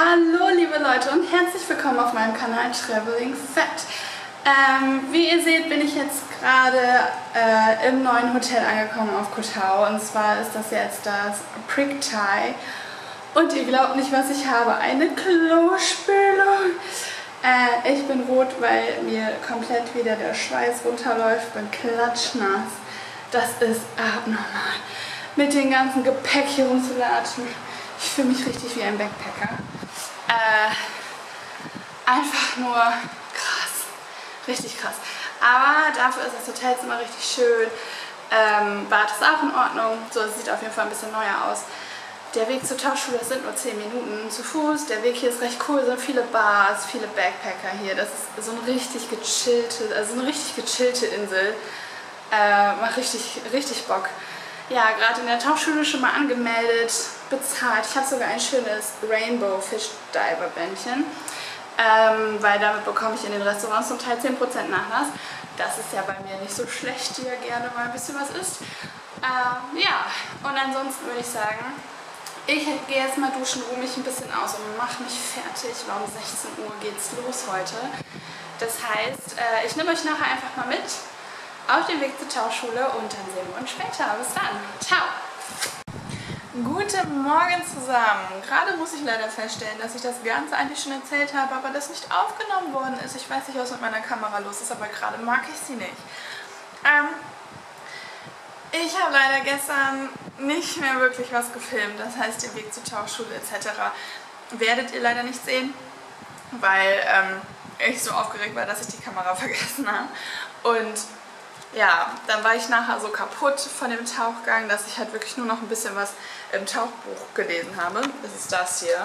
Hallo liebe Leute und herzlich willkommen auf meinem Kanal Traveling Fat. Wie ihr seht, bin ich jetzt gerade im neuen Hotel angekommen auf Koh Tao, und zwar ist das jetzt das Prick Thai und ihr glaubt nicht, was ich habe, eine Klospülung. Ich bin rot, weil mir komplett wieder der Schweiß runterläuft, bin klatschnass. Das ist abnormal. Mit dem ganzen Gepäck hier rumzulatschen. Ich fühle mich richtig wie ein Backpacker. Einfach nur krass. Richtig krass. Aber dafür ist das Hotelzimmer richtig schön. Bad ist auch in Ordnung. So, es sieht auf jeden Fall ein bisschen neuer aus. Der Weg zur Tauchschule, das sind nur 10 Minuten zu Fuß. Der Weg hier ist recht cool, es sind viele Bars, viele Backpacker hier. Das ist so eine richtig gechillte Insel. Macht richtig Bock. Ja, gerade in der Tauchschule schon mal angemeldet, bezahlt. Ich habe sogar ein schönes Rainbow Fish Diver Bändchen, weil damit bekomme ich in den Restaurants zum Teil 10% Nachlass. Das ist ja bei mir nicht so schlecht, die ja gerne mal ein bisschen was isst. Ja, und ansonsten würde ich sagen, ich gehe jetzt mal duschen, ruhe mich ein bisschen aus und mache mich fertig, weil um 16 Uhr geht's los heute. Das heißt, ich nehme euch nachher einfach mal mit auf den Weg zur Tauchschule und dann sehen wir uns später. Bis dann. Ciao. Guten Morgen zusammen. Gerade muss ich leider feststellen, dass ich das Ganze eigentlich schon erzählt habe, aber das nicht aufgenommen worden ist. Ich weiß nicht, was mit meiner Kamera los ist, aber gerade mag ich sie nicht. Ich habe leider gestern nicht mehr wirklich was gefilmt. Das heißt, den Weg zur Tauchschule etc. werdet ihr leider nicht sehen, weil ich so aufgeregt war, dass ich die Kamera vergessen habe. Und ja, dann war ich nachher so kaputt von dem Tauchgang, dass ich halt wirklich nur noch ein bisschen was im Tauchbuch gelesen habe. Das ist das hier.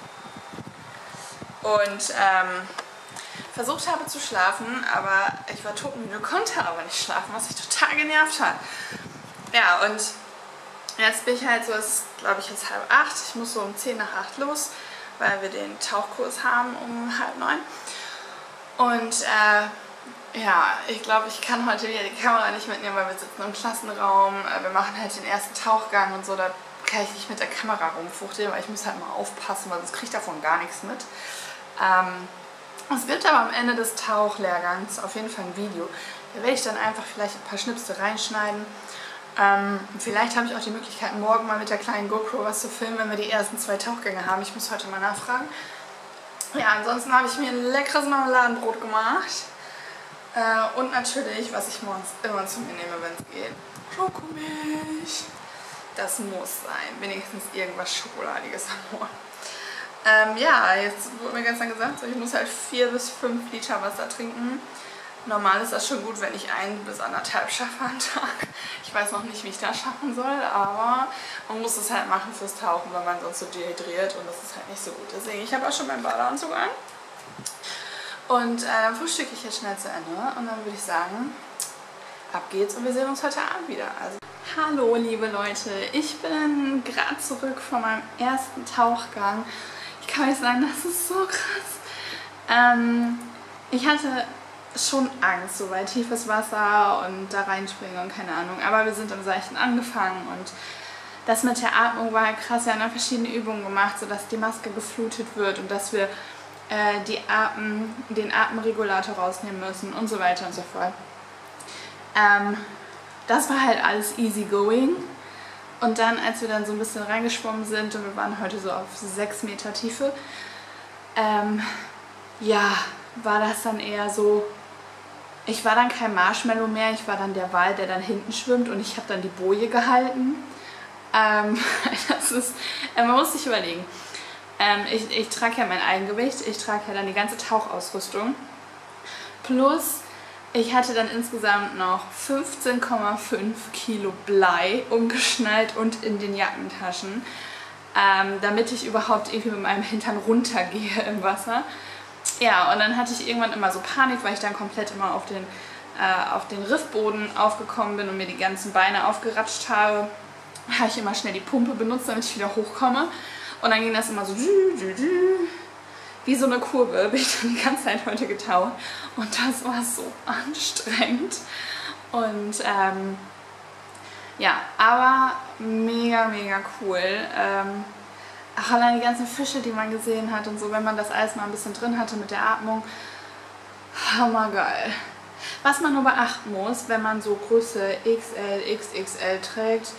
Und versucht habe zu schlafen, aber ich war todmüde, konnte aber nicht schlafen, was mich total genervt hat. Ja, und jetzt bin ich halt so, es ist glaube ich jetzt 7:30. Ich muss so um 7:50 los, weil wir den Tauchkurs haben um 8:30. Und ja, ich glaube, ich kann heute wieder die Kamera nicht mitnehmen, weil wir sitzen im Klassenraum. Wir machen halt den ersten Tauchgang und so, da kann ich nicht mit der Kamera rumfuchteln, weil ich muss halt mal aufpassen, weil sonst kriege ich davon gar nichts mit. Es gibt aber am Ende des Tauchlehrgangs auf jeden Fall ein Video. Da werde ich dann einfach vielleicht ein paar Schnipsel reinschneiden. Vielleicht habe ich auch die Möglichkeit, morgen mal mit der kleinen GoPro was zu filmen, wenn wir die ersten 2 Tauchgänge haben. Ich muss heute mal nachfragen. Ja, ansonsten habe ich mir ein leckeres Marmeladenbrot gemacht. Und natürlich, was ich morgens immer zu mir nehme, wenn es geht, Schokomilch. Das muss sein. Wenigstens irgendwas Schokoladiges am Morgen. Ja, jetzt wurde mir gestern gesagt, ich muss halt 4 bis 5 Liter Wasser trinken. Normal ist das schon gut, wenn ich 1 bis 1,5 schaffe am Tag. Ich weiß noch nicht, wie ich das schaffen soll, aber man muss es halt machen fürs Tauchen, weil man sonst so dehydriert und das ist halt nicht so gut. Deswegen, ich habe auch schon meinen Badeanzug an. Und dann frühstücke ich jetzt schnell zu Ende und dann würde ich sagen, ab geht's und wir sehen uns heute Abend wieder. Also, hallo liebe Leute, ich bin gerade zurück von meinem ersten Tauchgang. Ich kann euch sagen, das ist so krass. Ich hatte schon Angst, so bei tiefes Wasser und da reinspringen und keine Ahnung, aber wir sind im Seichten angefangen und das mit der Atmung war krass. Wir haben verschiedene Übungen gemacht, sodass die Maske geflutet wird und dass wir den Atemregulator rausnehmen müssen und so weiter und so fort. Das war halt alles easy going. Und dann, als wir dann so ein bisschen reingeschwommen sind und wir waren heute so auf 6 Meter Tiefe, ja, war das dann eher so, ich war dann kein Marshmallow mehr, ich war dann der Wal, der dann hinten schwimmt und ich habe dann die Boje gehalten. Das ist, man muss sich überlegen. Ich trage ja mein Eigengewicht, ich trage ja dann die ganze Tauchausrüstung. Plus, ich hatte dann insgesamt noch 15,5 Kilo Blei umgeschnallt und in den Jackentaschen, damit ich überhaupt irgendwie mit meinem Hintern runtergehe im Wasser. Ja, und dann hatte ich irgendwann immer so Panik, weil ich dann komplett immer auf den Riffboden aufgekommen bin und mir die ganzen Beine aufgeratscht habe. Da habe ich immer schnell die Pumpe benutzt, damit ich wieder hochkomme. Und dann ging das immer so wie so eine Kurve, bin ich dann die ganze Zeit heute getaucht. Und das war so anstrengend. Und ja, aber mega cool. ach, allein die ganzen Fische, die man gesehen hat und so, wenn man das alles mal ein bisschen drin hatte mit der Atmung, hammergeil. Was man nur beachten muss, wenn man so Größe XL, XXL trägt,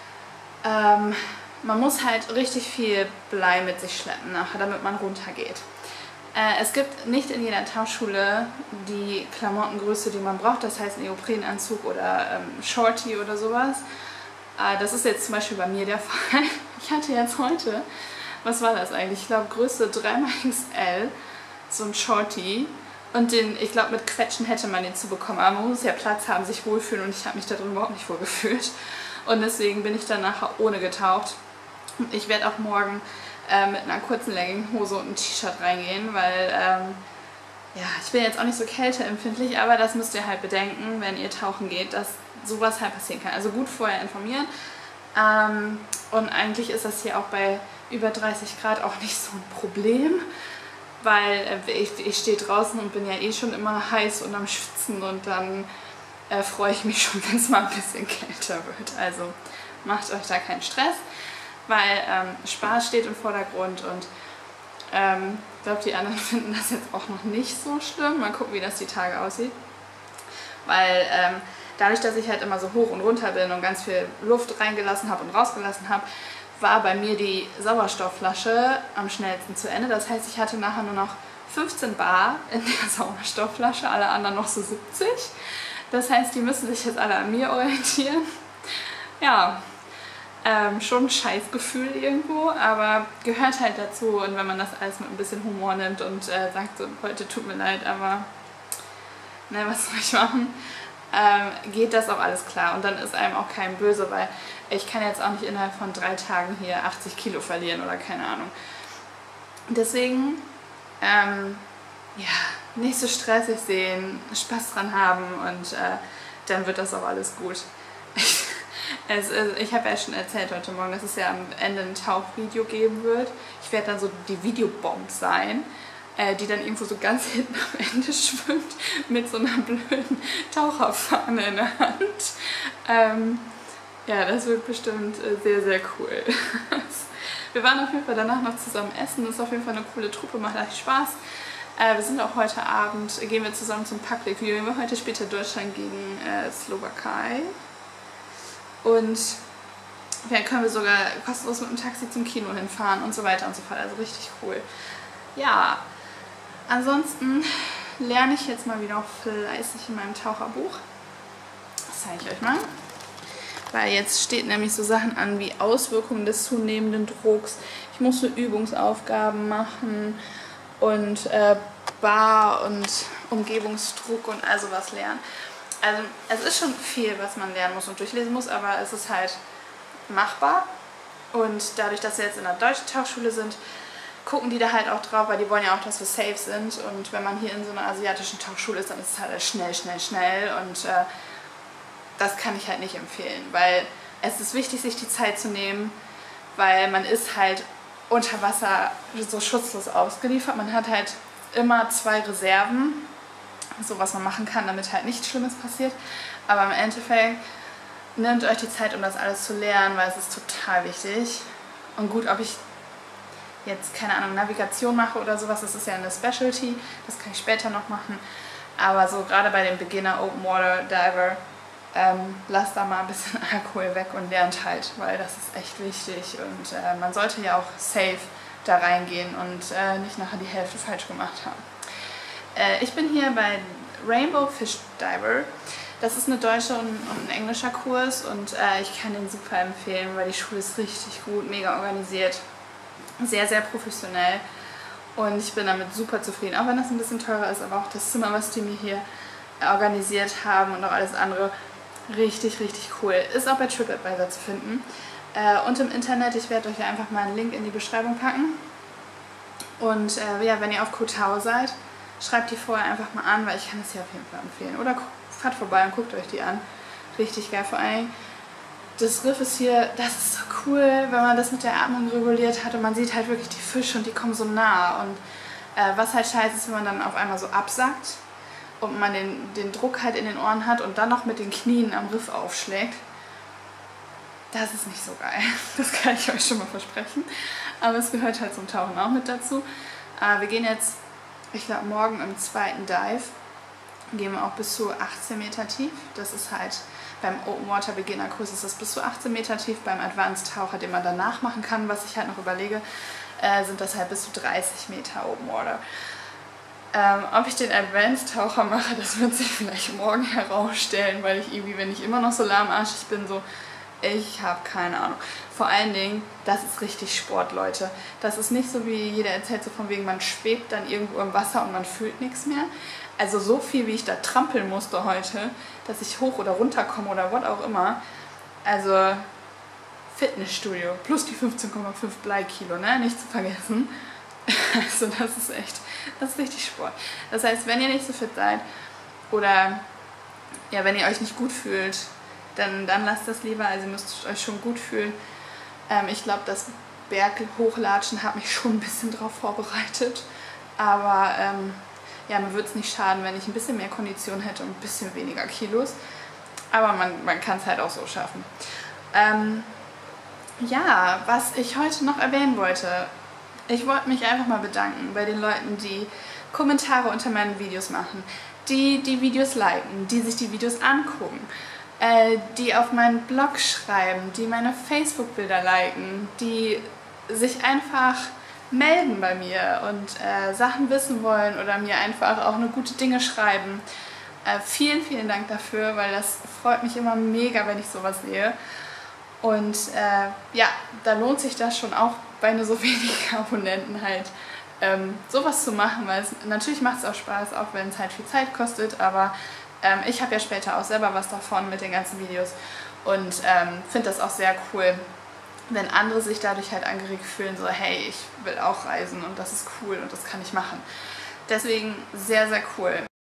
man muss halt richtig viel Blei mit sich schleppen nachher, damit man runtergeht. Es gibt nicht in jeder Tauchschule die Klamottengröße, die man braucht, das heißt Neoprenanzug oder Shorty oder sowas. Das ist jetzt zum Beispiel bei mir der Fall. Ich hatte jetzt heute, was war das eigentlich? Ich glaube Größe 3xL, so ein Shorty. Und den, ich glaube mit Quetschen hätte man den zu bekommen, aber man muss ja Platz haben, sich wohlfühlen und ich habe mich da drin überhaupt nicht wohl gefühlt. Und deswegen bin ich dann nachher ohne getaucht. Und ich werde auch morgen mit einer kurzen Legginghose und einem T-Shirt reingehen, weil ja, ich bin jetzt auch nicht so kälteempfindlich, aber das müsst ihr halt bedenken, wenn ihr tauchen geht, dass sowas halt passieren kann. Also gut vorher informieren. Und eigentlich ist das hier auch bei über 30 Grad auch nicht so ein Problem, weil ich stehe draußen und bin ja eh schon immer heiß und am Schwitzen und dann freue ich mich schon, wenn es mal ein bisschen kälter wird. Also macht euch da keinen Stress, weil Spaß steht im Vordergrund und ich glaube, die anderen finden das jetzt auch noch nicht so schlimm. Mal gucken, wie das die Tage aussieht. Weil dadurch, dass ich halt immer so hoch und runter bin und ganz viel Luft reingelassen habe und rausgelassen habe, war bei mir die Sauerstoffflasche am schnellsten zu Ende. Das heißt, ich hatte nachher nur noch 15 Bar in der Sauerstoffflasche, alle anderen noch so 70. Das heißt, die müssen sich jetzt alle an mir orientieren. Ja, schon ein Scheißgefühl irgendwo, aber gehört halt dazu. Und wenn man das alles mit ein bisschen Humor nimmt und sagt so, heute tut mir leid, aber ne, was soll ich machen, geht das auch alles klar. Und dann ist einem auch kein böse, weil ich kann jetzt auch nicht innerhalb von 3 Tagen hier 80 Kilo verlieren oder keine Ahnung. Deswegen, ja, nicht so stressig sehen, Spaß dran haben und dann wird das auch alles gut. Ich habe ja schon erzählt heute Morgen, dass es ja am Ende ein Tauchvideo geben wird. Ich werde dann so die Videobomb sein, die dann irgendwo so ganz hinten am Ende schwimmt mit so einer blöden Taucherfahne in der Hand. Ja, das wird bestimmt sehr, sehr cool. Wir waren auf jeden Fall danach noch zusammen essen. Das ist auf jeden Fall eine coole Truppe, macht echt Spaß. Wir sind auch heute Abend, gehen wir zusammen zum Public Viewing. Wir heute später Deutschland gegen Slowakei. Und dann können wir sogar kostenlos mit dem Taxi zum Kino hinfahren und so weiter und so fort. Also richtig cool. Ja, ansonsten lerne ich jetzt mal wieder fleißig in meinem Taucherbuch. Das zeige ich euch mal. Weil jetzt steht nämlich so Sachen an wie Auswirkungen des zunehmenden Drucks. Ich muss so Übungsaufgaben machen und Bar- und Umgebungsdruck und all sowas lernen. Also es ist schon viel, was man lernen muss und durchlesen muss, aber es ist halt machbar. Und dadurch, dass wir jetzt in einer deutschen Tauchschule sind, gucken die da halt auch drauf, weil die wollen ja auch, dass wir safe sind. Und wenn man hier in so einer asiatischen Tauchschule ist, dann ist es halt schnell, schnell, schnell. Und das kann ich halt nicht empfehlen, weil es ist wichtig, sich die Zeit zu nehmen, weil man ist halt unter Wasser so schutzlos ausgeliefert. Man hat halt immer 2 Reserven, so was man machen kann, damit halt nichts Schlimmes passiert. Aber im Endeffekt nehmt euch die Zeit, um das alles zu lernen, weil es ist total wichtig. Und gut, ob ich jetzt, keine Ahnung, Navigation mache oder sowas, das ist ja eine Specialty, das kann ich später noch machen. Aber so gerade bei dem Beginner Open Water Diver, lasst da mal ein bisschen Alkohol weg und lernt halt, weil das ist echt wichtig. Und man sollte ja auch safe da reingehen und nicht nachher die Hälfte falsch gemacht haben. Ich bin hier bei Rainbow Fish Diver. Das ist eine deutsche und ein englischer Kurs und ich kann den super empfehlen, weil die Schule ist richtig gut, mega organisiert, sehr, sehr professionell und ich bin damit super zufrieden. Auch wenn das ein bisschen teurer ist, aber auch das Zimmer, was die mir hier organisiert haben und auch alles andere, richtig, richtig cool. Ist auch bei TripAdvisor zu finden. Und im Internet, ich werde euch einfach mal einen Link in die Beschreibung packen. Und ja, wenn ihr auf Koh Tao seid, schreibt die vorher einfach mal an, weil ich kann es hier auf jeden Fall empfehlen. Oder fahrt vorbei und guckt euch die an. Richtig geil. Vor allem, das Riff ist hier, das ist so cool, wenn man das mit der Atmung reguliert hat und man sieht halt wirklich die Fische und die kommen so nah. Und was halt scheiße ist, wenn man dann auf einmal so absackt und man den Druck halt in den Ohren hat und dann noch mit den Knien am Riff aufschlägt. das ist nicht so geil. Das kann ich euch schon mal versprechen. Aber es gehört halt zum Tauchen auch mit dazu. Wir gehen jetzt, ich glaube morgen im zweiten Dive, gehen wir auch bis zu 18 Meter tief. Das ist halt beim Open Water Beginner Kurs ist das bis zu 18 Meter tief. Beim Advanced Taucher, den man danach machen kann, was ich halt noch überlege, sind das halt bis zu 30 Meter Open Water. Ob ich den Advanced Taucher mache, das wird sich vielleicht morgen herausstellen, weil ich irgendwie, wenn ich immer noch so lahmarschig bin, so, ich habe keine Ahnung. Vor allen Dingen, das ist richtig Sport, Leute. Das ist nicht so, wie jeder erzählt, so von wegen, man schwebt dann irgendwo im Wasser und man fühlt nichts mehr. Also so viel, wie ich da trampeln musste heute, dass ich hoch oder runter komme oder was auch immer. Also Fitnessstudio plus die 15,5 Bleikilo, ne? Nicht zu vergessen. Also das ist richtig Sport. Das heißt, wenn ihr nicht so fit seid oder ja, wenn ihr euch nicht gut fühlt, dann lasst das lieber. Also ihr müsst euch schon gut fühlen. Ich glaube, das Berghhochlatschen hat mich schon ein bisschen drauf vorbereitet. Aber ja, mir würde es nicht schaden, wenn ich ein bisschen mehr Kondition hätte und ein bisschen weniger Kilos. Aber man kann es halt auch so schaffen. Ja, was ich heute noch erwähnen wollte. Ich wollte mich einfach mal bedanken bei den Leuten, die Kommentare unter meinen Videos machen, die die Videos liken, die sich die Videos angucken, die auf meinen Blog schreiben, die meine Facebook-Bilder liken, die sich einfach melden bei mir und Sachen wissen wollen oder mir einfach auch nur gute Dinge schreiben. Vielen, vielen Dank dafür, weil das freut mich immer mega, wenn ich sowas sehe. Und ja, da lohnt sich das schon auch bei nur so wenigen Abonnenten halt sowas zu machen, weil natürlich macht es auch Spaß, auch wenn es halt viel Zeit kostet, aber ich habe ja später auch selber was davon mit den ganzen Videos und finde das auch sehr cool, wenn andere sich dadurch halt angeregt fühlen, so hey, ich will auch reisen und das ist cool und das kann ich machen. Deswegen sehr, sehr cool.